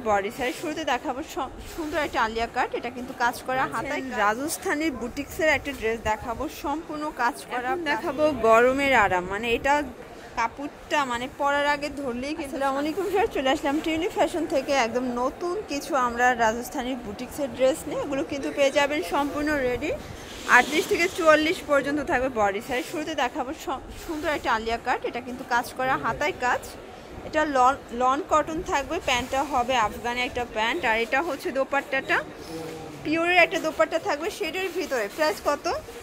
Body size. শুরুতে দেখাবো সুন্দর একটা আলিয়া কাট, এটা কিন্তু কাজ করা হাতায় রাজস্থানের বুটিক্সের একটা ড্রেস দেখাবো, সম্পূর্ণ কাজ করা। দেখাবো গরমের আরাম, মানে এটা কাপড়টা মানে পরার আগে ধরলেই কিন্তু। আসসালামু আলাইকুম স্যার, চলে আসলাম টিউনি ফ্যাশন থেকে একদম নতুন কিছু আমরা রাজস্থানের বুটিক্সের ড্রেস নিয়ে। এগুলো কিন্তু পেয়ে যাবেন সম্পূর্ণ রেডি, 38 থেকে 44 পর্যন্ত থাকবে বডি সাইজ। শুরুতে দেখাবো সুন্দর একটা আলিয়া কাট, এটা কিন্তু কাজ করা হাতায় কাজ। এটা লন কটন থাকবে, প্যান্টটা হবে আফগানি একটা প্যান্ট, আর এটা হচ্ছে দোপাট্টাটা পিওরের একটা দোপাট্টা থাকবে শেডের ভিতরে। প্রাইস কত?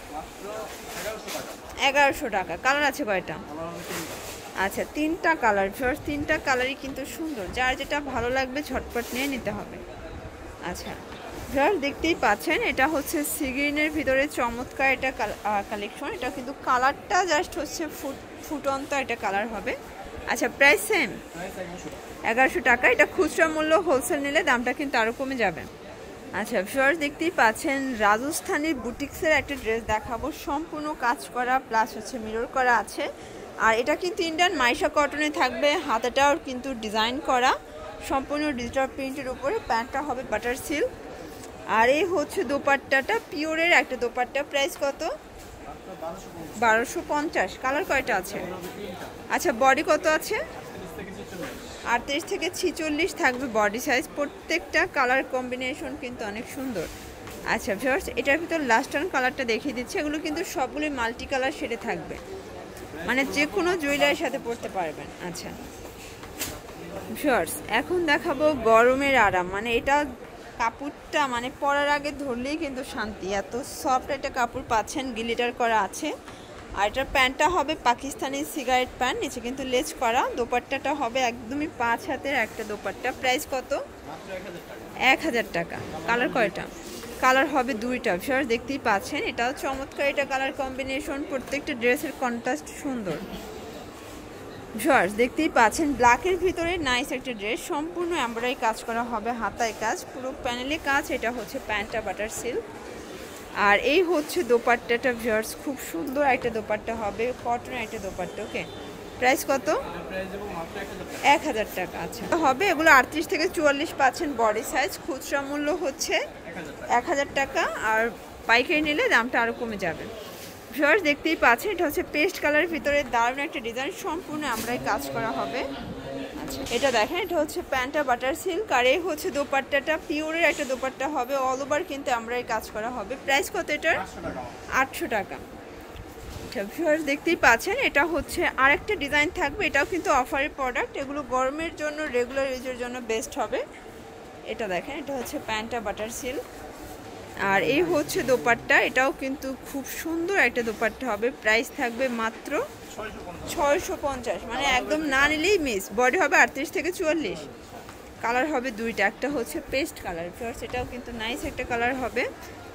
1100 টাকা। কালার আছে কয়টা? আচ্ছা, 3টা কালার। ফার্স্ট 3টা কালারই কিন্তু সুন্দর, যার যেটা ভালো লাগবে ঝটপট নিয়ে নিতে হবে। আচ্ছা ভিউয়ার্স, দেখতেই পাচ্ছেন এটা হচ্ছে সি গ্রিনের ভিতরে চমৎকার এটা কালেকশন। এটা কিন্তু কালারটা জাস্ট হচ্ছে ফুটন্ত একটা কালার হবে। আচ্ছা, প্রাইস সেম 1100 টাকা। এটা খুচরা মূল্য, হোলসেল নিলে দামটা কিন্তু আরও কমে যাবে। আচ্ছা ভিউয়ার্স, দেখতেই পাচ্ছেন রাজস্থানের বুটিক্সের একটা ড্রেস দেখাবো, সম্পূর্ণ কাজ করা প্লাস হচ্ছে মিরর করা আছে। আর এটা কিন্তু ইন্ডিয়ান মাইশা কটনে থাকবে, হাতাটাও কিন্তু ডিজাইন করা সম্পূর্ণ ডিজিটাল প্রিন্টের উপরে। প্যান্টটা হবে বাটার সিল্ক, আর এই হচ্ছে দোপাট্টাটা পিওরের একটা দোপাট্টা। প্রাইস কত? 1250। কালার কয়টা আছে? আচ্ছা, বডি কত আছে? 38 থেকে 46 থাকবে বডি সাইজ। প্রত্যেকটা কালার কম্বিনেশন কিন্তু অনেক সুন্দর। আচ্ছা ভিউয়ার্স, এটার ভিতর লাস্ট টাইম কালারটা দেখিয়ে দিচ্ছে। এগুলো কিন্তু সবগুলোই মাল্টি কালার শেডে থাকবে, মানে যে কোনো জুয়েলারির সাথে পরতে পারবেন। আচ্ছা ভিউয়ার্স, এখন দেখাবো গরমের আরাম, মানে এটা কাপড়টা মানে পরার আগে ধরলেই কিন্তু শান্তি, এত সফট একটা কাপড় পাচ্ছেন, গ্লিটার করা আছে। আর এটার প্যান্টটা হবে পাকিস্তানি সিগারেট প্যান্ট, নিচে কিন্তু লেস করা। দোপাট্টাটা হবে একদমই 5 হাতের একটা দোপাট্টা। প্রাইস কত? 1000 টাকা। কালার কয়টা? কালার হবে 2টা। ভিউয়ার্স, দেখতেই পাচ্ছেন এটাও চমৎকার এটা কালার কম্বিনেশন, প্রত্যেকটা ড্রেসের কন্ট্রাস্ট সুন্দর। ভিউয়ার্স, দেখতেই পাচ্ছেন ব্ল্যাকের ভিতরে নাইস একটা ড্রেস, সম্পূর্ণ এমব্রয়ডারি কাজ করা হবে, হাতায় কাজ, পুরো প্যানেলে কাজ। এটা হচ্ছে প্যান্টটা বাটার সিল্ক, আর এই হচ্ছে দোপাট্টাটা। ভিউয়ার্স, খুব সুন্দর একটা দোপাট্টা হবে, কটনের একটা দোপাট্টা। ওকে, প্রাইস কত? 1000 টাকা। আচ্ছা হবে, এগুলো 38 থেকে 44 পাচ্ছেন বডি সাইজ। খুচরা মূল্য হচ্ছে 1000 টাকা, আর পাইকারি নিলে দামটা আরও কমে যাবে। ভিউয়ার্স, দেখতেই পাচ্ছেন এটা হচ্ছে পেস্ট কালারের ভিতরে দারুণ একটা ডিজাইন, সম্পূর্ণ আমরাই কাজ করা হবে। আচ্ছা, এটা দেখেন এটা হচ্ছে প্যান্টটা বাটার সিল্ক, আর এই হচ্ছে দোপাট্টাটা পিওরের একটা দোপাট্টা হবে, অল ওভার কিন্তু আমরাই কাজ করা হবে। প্রাইস কত এটার? 800 টাকা। আচ্ছা ভিউয়ার্স, দেখতেই পাচ্ছেন এটা হচ্ছে আরেকটা ডিজাইন থাকবে, এটাও কিন্তু অফারের প্রোডাক্ট। এগুলো গরমের জন্য, রেগুলার ইউজের জন্য বেস্ট হবে। এটা দেখেন এটা হচ্ছে প্যান্টটা বাটার সিল্ক, আর এই হচ্ছে দোপাট্টা। এটাও কিন্তু খুব সুন্দর একটা দোপাট্টা হবে। প্রাইস থাকবে মাত্র 650, মানে একদম না নিলেই মিস। বডি হবে 38 থেকে 44। কালার হবে 2টা, একটা হচ্ছে পেস্ট কালার। ফিওর্স, এটাও কিন্তু নাইস একটা কালার হবে,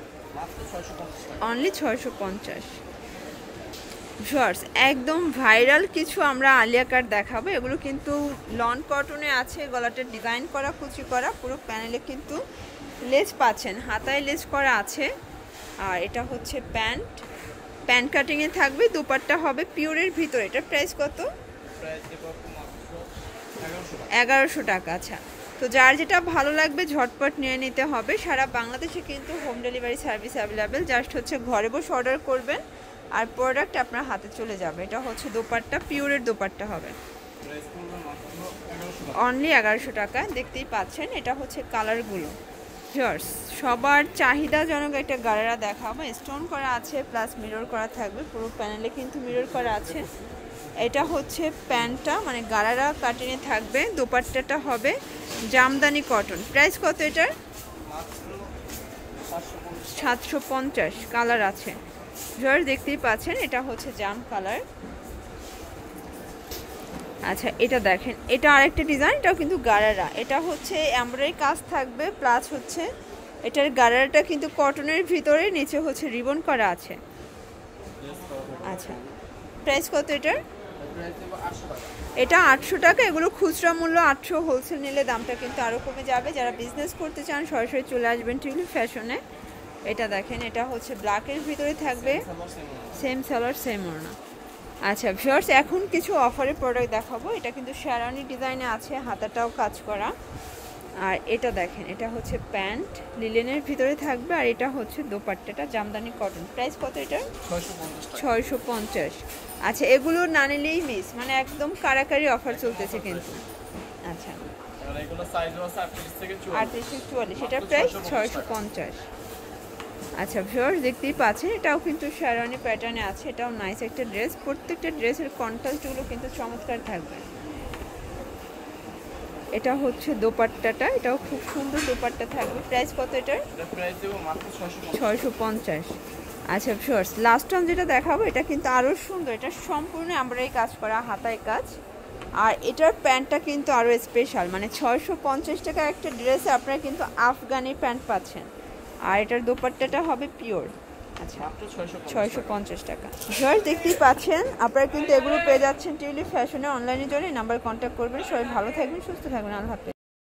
অনলি 650। ভিউয়ার্স, একদম ভাইরাল কিছু আমরা আলিয়া কাট দেখাবো। এগুলো কিন্তু লন কটনে আছে, গলাটা ডিজাইন করা, কুচি করা, পুরো প্যানেলে কিন্তু লেস পাচ্ছেন, হাতায় লেস করা আছে। আর এটা হচ্ছে প্যান্ট কাটিংয়ে থাকবে, দুপাট্টা হবে পিওরের ভিতরে। এটার প্রাইস কত? 1100 টাকা। আচ্ছা, তো যার যেটা ভালো লাগবে ঝটপট নিয়ে নিতে হবে। সারা বাংলাদেশে কিন্তু home delivery service available, just হচ্ছে ঘরে বসে অর্ডার করবেন আর প্রোডাক্ট আপনার হাতে চলে যাবে। এটা হচ্ছে দোপাট্টা, পিওরের দোপাট্টা হবে, অনলি 1100 টাকা। দেখতেই পাচ্ছেন এটা হচ্ছে কালারগুলো। ভিউয়ার্স, সবার চাহিদাজনক একটা গাড়েরা দেখাবো, স্টোন করা আছে প্লাস মিরর করা থাকবে, পুরো প্যানেলে কিন্তু মিরর করা আছে। এটা হচ্ছে প্যান্টটা, মানে গাড়ারা কাটিনে থাকবে, দোপাট্টাটা হবে জামদানি কটন। প্রাইস কত এটার? 750। কালার আছে। ভিউয়ার্স, দেখতেই পাচ্ছেন এটা হচ্ছে জাম কালার। আচ্ছা, এটা দেখেন এটা আরেকটা ডিজাইন, এটাও কিন্তু গাড়ারা। এটা হচ্ছে এমব্রয়ডারি কাজ থাকবে প্লাস হচ্ছে এটার গাড়ারাটা কিন্তু কটনের ভিতরে, নিচে হচ্ছে রিবন করা আছে। আচ্ছা, প্রাইস কত এটার? এটা 800 টাকা। এগুলো খুচরা মূল্য 800, হোলসেল নিলে দামটা কিন্তু আরও কমে যাবে। যারা বিজনেস করতে চান সরাসরি চলে আসবেন টিউলি ফ্যাশনে। এটা দেখেন এটা হচ্ছে ব্ল্যাকের ভিতরে থাকবে, সেম সালোয়ার সেম ওড়না। আচ্ছা ভিউয়ার্স, এখন কিছু অফারের প্রোডাক্ট দেখাবো। এটা কিন্তু শেরওয়ানি ডিজাইনে আছে, হাতাটাও কাজ করা। আর এটা দেখেন, এটা হচ্ছে প্যান্ট, লিলেনের ভিতরে থাকবে। আর এটা হচ্ছে দোপাট্টাটা, জামদানি কটন। প্রাইস কত এটার? 650। আচ্ছা, এগুলো না নিলেই মিস, মানে একদম কারাকারি অফার চলতেছে কিন্তু। আচ্ছা, এগুলো সাইজও আছে 38 থেকে 44। সেটা প্রাইস 650। আচ্ছা ভিউয়ার্স, দেখতেই পাচ্ছেন এটাও কিন্তু শেরওয়ানি প্যাটার্নে আছে। এটাও নাইস একটা ড্রেস। প্রত্যেকটা ড্রেসের কন্ট্রাস্টগুলো কিন্তু চমৎকার থাকবে। এটা হচ্ছে দোপাট্টাটা, এটাও খুব সুন্দর দোপাট্টা থাকবে। প্রাইস কত এটার? প্রাইস দেব মাত্র 650। আচ্ছা ভিউয়ার্স, লাস্ট টাইম যেটা দেখাবো এটা কিন্তু আরও সুন্দর। এটা সম্পূর্ণ এমব্রয়ডারি কাজ করা, হাতায় কাজ। আর এটার প্যান্টটা কিন্তু আরও স্পেশাল, মানে 650 টাকা একটা ড্রেসে আপনারা কিন্তু আফগানি প্যান্ট পাচ্ছেন। আর এটার দোপাট্টাটা হবে পিওর। আচ্ছা, 650 টাকা। ভিউয়ার্স, দেখতেই পাচ্ছেন আপনারা কিন্তু এগুলো পেয়ে যাচ্ছেন টিউলিপ ফ্যাশনে অনলাইনের জন্য। নাম্বার কন্ট্যাক্ট করবেন। সবাই ভালো থাকবেন, সুস্থ থাকবেন। আল্লাহ হাফেজ।